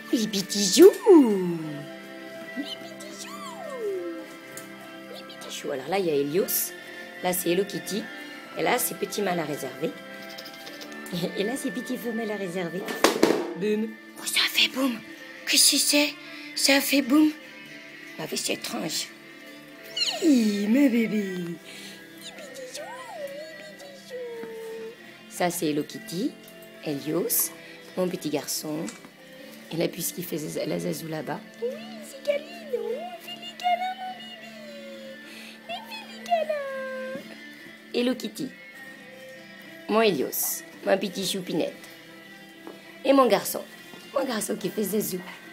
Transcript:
Les petits joues. Les petits joues. Les petits choux. Alors là, il y a Helios. Là, c'est Hello Kitty. Et là, c'est petit mâle à réserver. Et là, c'est petit femelle à réserver. Boum. Oh, ça a fait boum. Qu'est-ce que c'est? Ça a fait boum. Ah oui, c'est étrange. Oui, mes bébés. Les petits joues. Les petits joues. Ça, c'est Hello Kitty. Helios. Mon petit garçon. Et là, puisqu'il fait la zazou là-bas. Oui, c'est câline. Oh, fais les câlins, mon bébé. Et fais les câlins. Hello Kitty. Mon Helios. Mon petit choupinette. Et mon garçon. Mon garçon qui fait zazou.